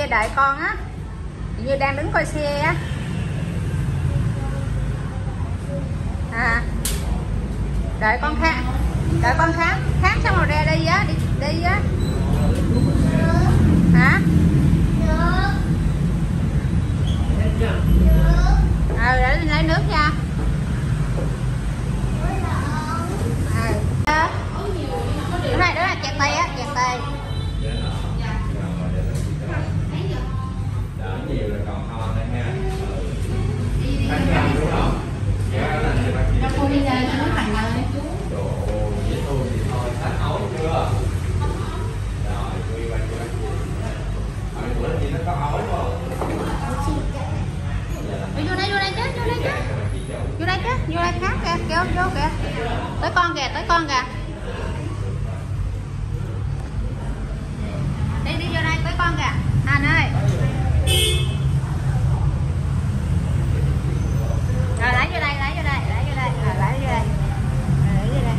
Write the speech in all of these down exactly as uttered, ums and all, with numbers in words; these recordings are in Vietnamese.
đợi con á, như đang đứng coi xe á. À, đợi con khám, đợi con khám, khám xong rồi ra đi á, đi đi á. Hả? Ờ, để lấy nước nha. À, đứa này đứa này chẹt tay á, chẹt tay. Đỡ nhiều rồi còn ho thôi ha. Anh làm đúng không? Nó cô đi ra cho nó thành ơi. Đồ dễ thương thì thôi, sách ấu chưa? Rồi, quy qua quy qua. Hồi bữa gì nó có ấu không? Vô đây, vô đây chứ, vô đây chứ. Vô đây chứ, vô đây khác kìa, kêu vô kìa. Tới con kìa, tới con kìa. Đi đi vô đây, tới con kìa. Anh ơi. Rồi lấy vô đây, lấy vô đây, lấy vô đây, rồi lấy vô đây. Rồi lấy vô đây.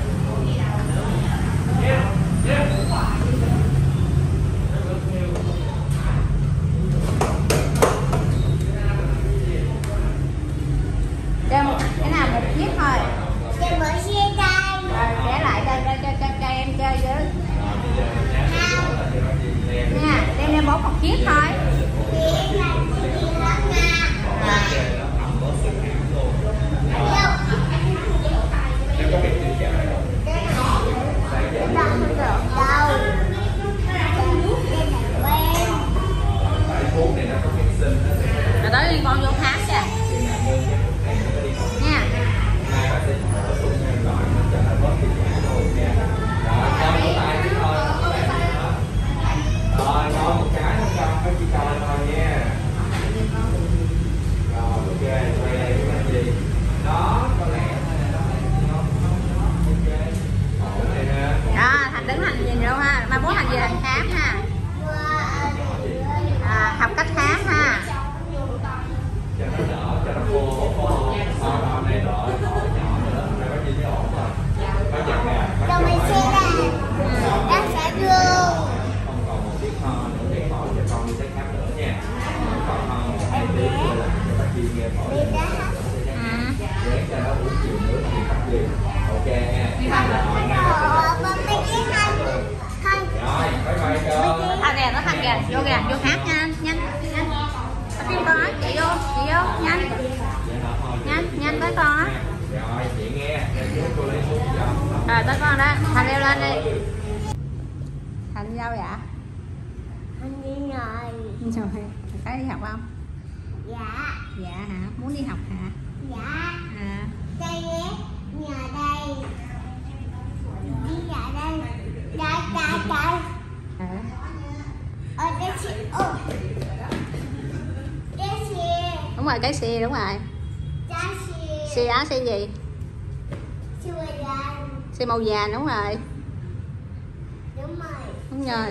Cho một, cái nào một chiếc thôi. Cho mở xe đây. Rồi để lại đây cho cho cho, cho em chơi với. Nha, đem đem bốn một chiếc thôi. Chiếc này chiếc hết nha. À. Rồi tới đi con vô khám kìa. Nha. Rồi, nói một cái nó cho mấy chị coi thôi nha. Rồi, ok, quay đây cái gì? Đó, có lẽ nó nó nó ok. Ổn này ha. Đó, Thành đứng Thành nhìn đâu ha, mai bố Thành về Thành khám ha. À, học cách khám ha. Cho nó đỡ, cho nó khô, khô. Rồi, rồi, này đỡ, đỡ nhỏ nữa, này có gì mới ổn rồi. Có giật nè. Cho mình xe đây. Đã sẽ đưa. Không còn một chiếc ho nữa để khỏi cho con đi tới khám nữa nha. Còn ho một hai tiếng nữa là cho bác Chi nghe khỏi. Để cho nó uống chiều nữa thì bắt liền. Ok nha. Rồi, bye bye con. À kìa, nó Thành kìa, vô kìa, vô khám nha, nhanh, nhanh. Bắt tim con á, chạy vô, chạy vô, nhanh. Nhanh, nhanh tới con á. Rồi, chị nghe, để chú cô lấy thuốc cho. Rồi tới con đó, Thành leo lên đi. Thành đi đâu vậy? Anh đi rồi. Rồi, phải đi học không? Dạ. Dạ hả? Muốn đi học hả? Dạ. À. Đây nhé. Nhà đây. Đi nhà đây. Đây, đây, đây. À. Ở đây chị. Ồ. Đây chị. Đúng rồi, cái xe đúng rồi. Đây chị. Xe á, xe gì? Chị vừa đây. Xe màu vàng đúng rồi. Đúng rồi. Đúng rồi.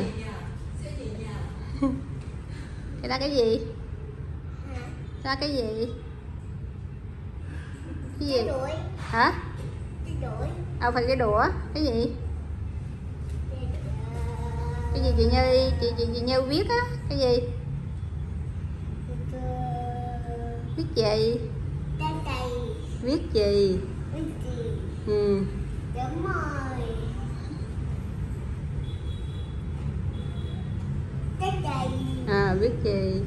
Cái đó cái gì? Hả? Đó cái gì? Cái gì? Cái đuổi. Hả? Cái đuổi. Đâu phải cái đũa. Cái gì? Cái đuổi. Cái gì chị Như, chị chị, chị Như viết á? Cái gì? Viết gì? Đây đây. Viết gì? Cái gì? Ừ. Đúng rồi. Cái đây. À, viết gì?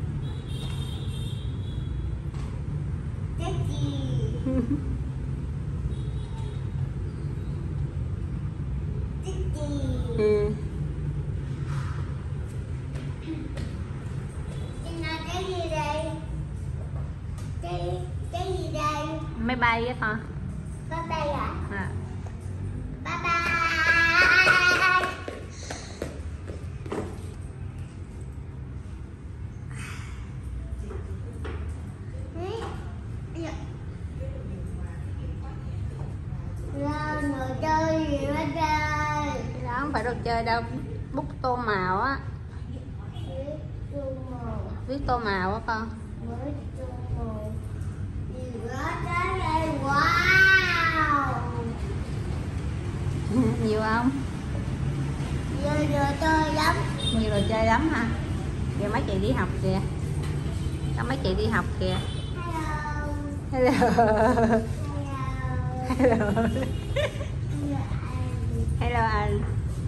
Cái gì? Cái gì? Ừ. Chị nói cái gì đây? Cái cái gì đây? Máy bay á thôi. Bye bye ạ. À. Bye bye. Rồi, ngồi chơi gì đó chơi. Cái đó không phải đồ chơi đâu. Bút tô màu á. Viết tô màu á con. Wow. Nhiều không? Nhiều đồ chơi lắm. Nhiều đồ chơi lắm hả? Kìa mấy chị đi học kìa. Có mấy chị đi học kìa. Hello. Hello. Hello. Hello. Hello anh.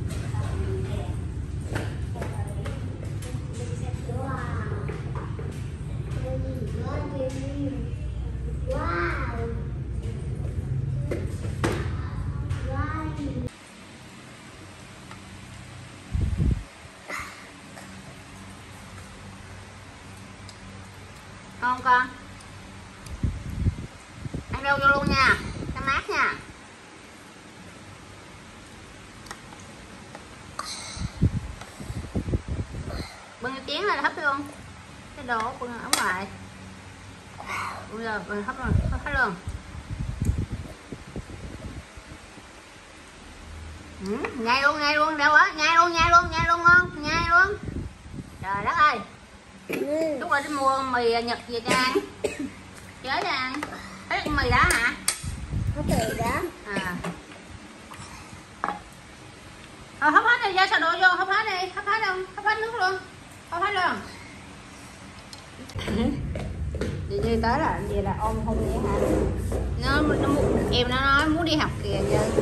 Ngon con. Ăn đâu vô luôn nha, cho mát nha. Bưng cái chén này hấp luôn. Cái đồ bưng ở ngoài. Bây giờ bưng hấp luôn, hấp hết luôn. Ừ, nhai luôn, nhai luôn, đâu á, nhai luôn, nhai luôn, nhai luôn ngon, nhai luôn. Trời đất ơi. Lúc rồi đi mua mì Nhật về cho ăn. Chơi cho ăn. Thấy mì đó hả? Có mì đó. À. Rồi hấp hết đi, ra xào đồ vô, hấp hết đi, hấp hết luôn, hấp hết nước luôn. Hấp hết luôn. Chị Như tới là gì là ôm hôn vậy hả? Nó, nó em nó nói muốn đi học kìa Như.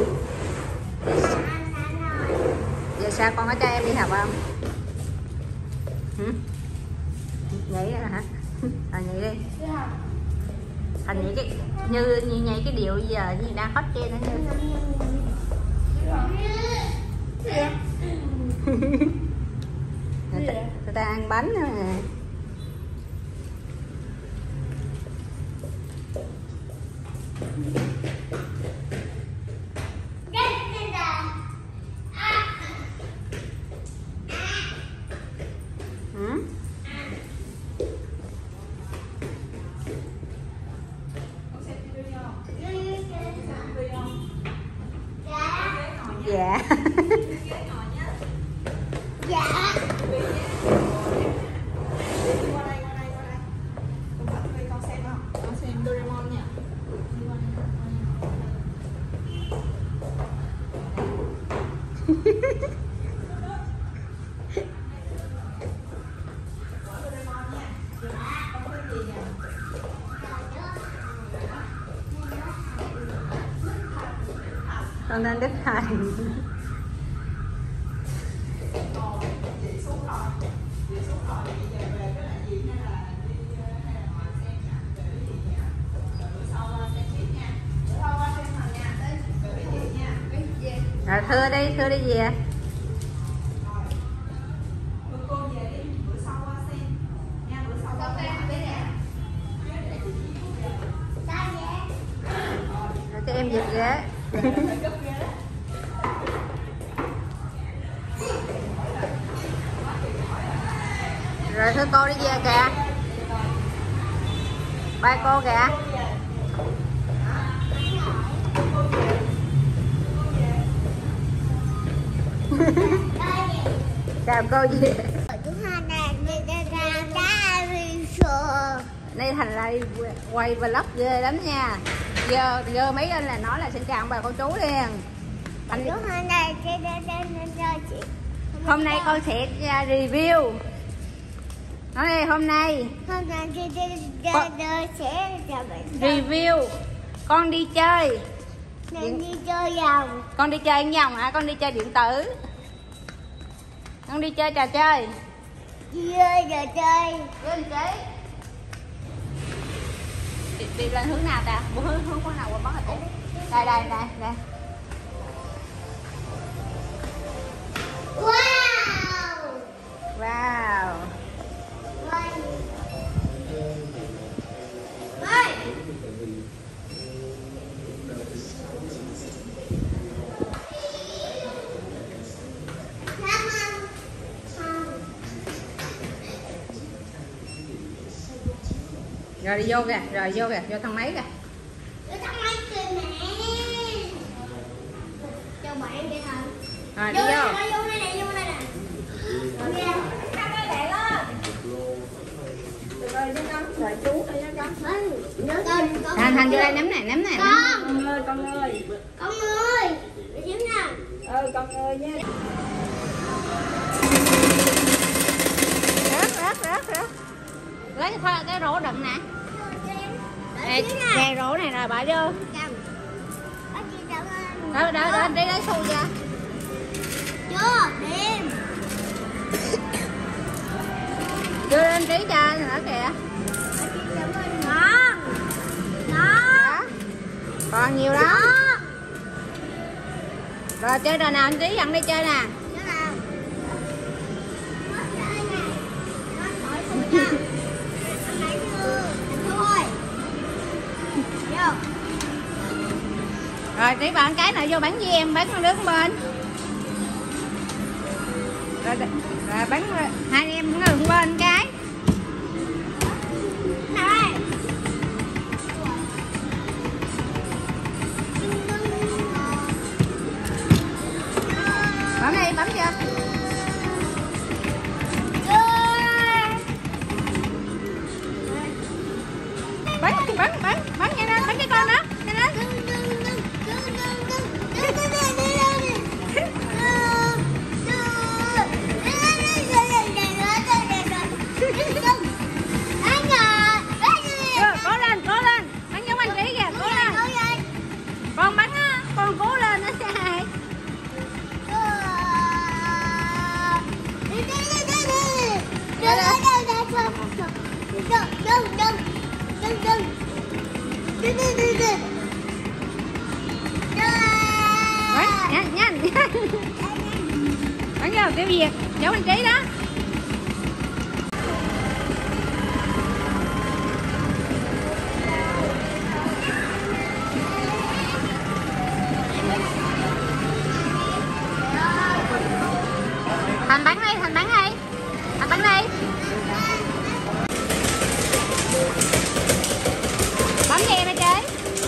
Giờ sao con có cho em đi học không? Hử? Nhảy đó hả? À, nhảy đi. Thành nhảy cái như như nhảy cái điệu giờ như đang hot trend đó Như. Người ta, người ta ăn bánh nữa nè. Ừ? Dạ. Dạ. Con đang đứt hành. Rồi thưa đi, thưa đi về. Rồi cho em giật ghế. Rồi thưa cô đi về kìa. Bye cô kìa. Chào cô gì? Đây Thành là quay vlog ghê lắm nha. Giờ giờ mấy anh là nói là xin chào bà cô chú liền. Thành hôm nay con sẽ review. Nói đi hôm nay. Hôm nay con sẽ review. Con đi chơi. Điện... đi chơi vòng. Con đi chơi vòng hả? Con đi chơi điện tử. Con đi chơi trò chơi. Đi chơi trò chơi. Lên chị. Đi, đi lên hướng nào ta? Hướng hướng hướng nào qua bắn hả? Đây đây đây đây. Wow. Wow. Ơi. Rồi đi vô kìa, rồi vô kìa, vô thang máy kìa. Vô thang máy kìa mẹ. Cho bạn đi thôi. Rồi đi vô. Vô đây nè, vô đây nè. Nè, thang máy bạn á. Rồi đi con, rồi chú đi cho con. Thành Thành vô đây nắm này, nắm này. Con ơi, con ơi. Con ơi. Để xíu nè. Ừ, con ơi nha. Đó, lấy cái, cái rổ đựng nè. Ê, chè rổ này rồi bỏ vô. Đó, đó, đó, đi lấy xu ra. Chưa, đêm. Đưa lên trí cho nữa kìa. Ngon. Ngon. Còn nhiều lắm. Rồi chơi trò nào anh Trí dẫn đi chơi nè. Rồi Trí bạn cái nào vô bắn với em, bắn con nước bên. Rồi, rồi bắn hai em cũng ngừng bên cái. Bấm đi, bấm chưa? Bắn, bắn, bắn, bắn nhanh lên, bắn cái con đó, nhanh lên. Cố lên, cố lên, bắn giống anh Trí kìa, cố lên. Con bắn á, con cố lên nó sẽ hay. Bắn, nhanh, nhanh, nhanh. Bắn vô, tiêu diệt, giống anh Trí đó. Thành bắn đi, Thành bắn đi. Thành bắn đi. Bấm cho em đi chơi.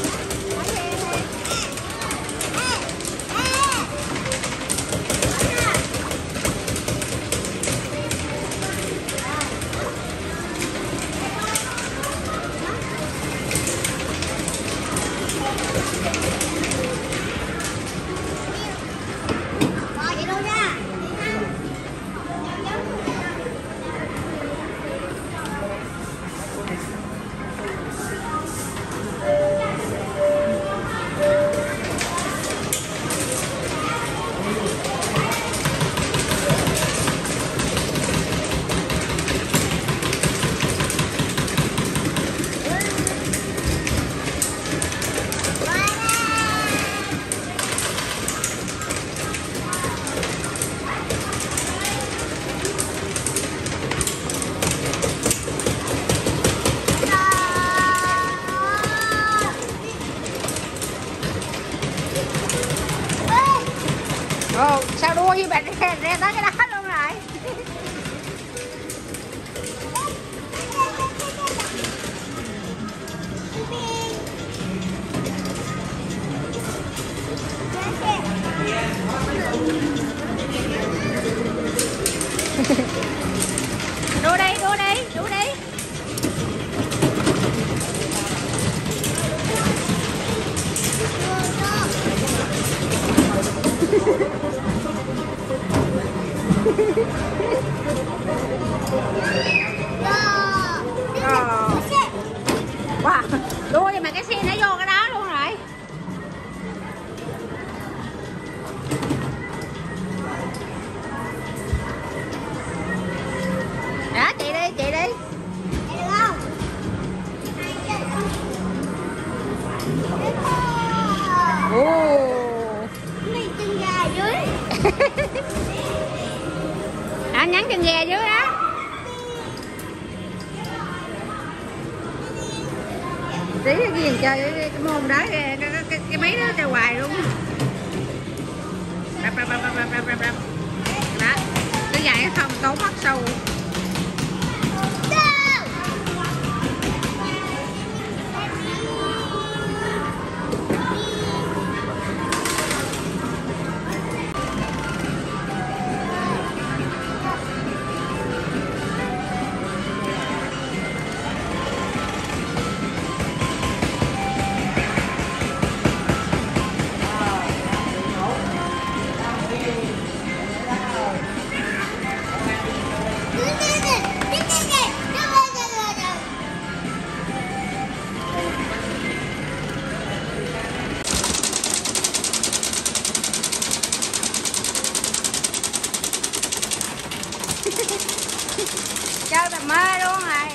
Ồ, sao đua như bạn ra, ra tới cái đó luôn rồi. Đua đi, đua đi, đua đi. Wow, đua thì mà cái xe nó vô cái đó luôn rồi. Đó, chị đi, chị đi. Ồ. Chân gà dưới. Anh nhắn chân gà dưới đó. Tí cái gì chơi cái, cái môn đó cái, cái, cái, cái máy đó chơi hoài luôn. Đập, đập, đập, đập, đập, đập, đập. Đó, cái dài không tốn mất sâu. Hãy ơi, bà mê luôn rồi.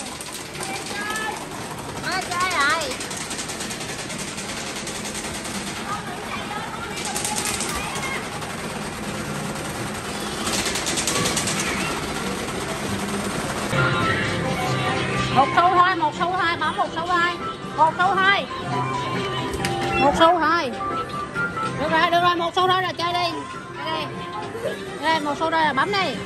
Mê chơi rồi. Một xu thôi, một xu thôi, bấm một xu thôi. Một xu thôi. Một xu thôi. Được rồi, được rồi, một xu thôi là chơi đi. Đây. Đây, một xu thôi là bấm đi.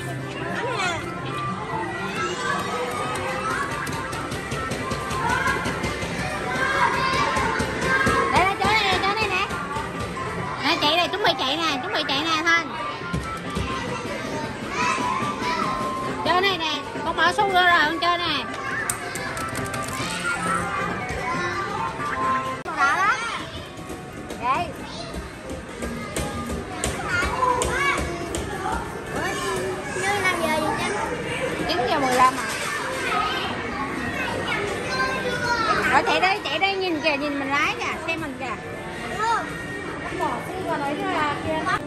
Đây, đây, chơi đây, chơi đây nè. Nè, chạy đây, chuẩn bị chạy nè, chuẩn bị chạy nè Thanh. Chơi này nè, con mở xu ra rồi, con chơi nè. Đó đó. Đây. chín giờ mười lăm à. Rồi chạy đi, chạy đi, nhìn kìa, nhìn mình lái kìa, xem mình kìa. Bỏ xu vào đấy là kia mắt.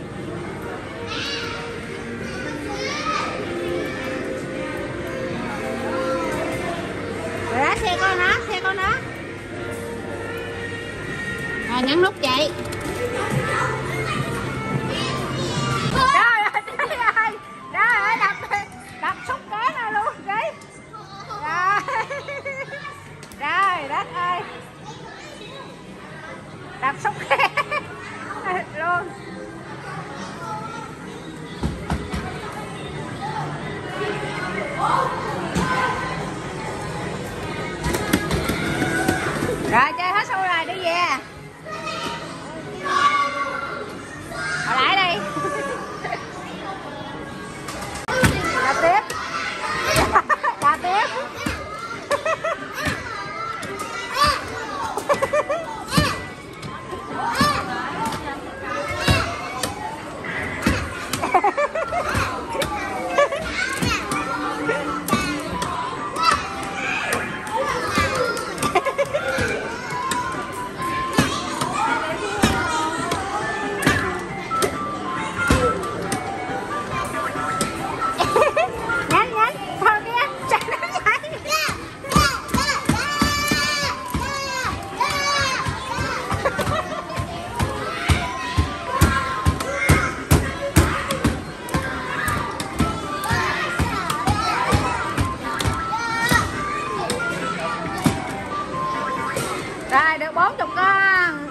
Rồi đó, xe con nó, xe con nó. Rồi nhấn nút chạy. Đất ơi, đạp sốc khe luôn. Rồi chơi hết xu rồi, đi về. Hồi lại đi. Đạp tiếp. Đạp tiếp. Rồi được bốn chục con.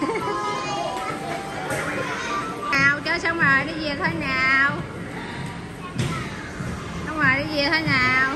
Nào chơi xong rồi đi về thôi nào. Xong rồi đi về thôi nào.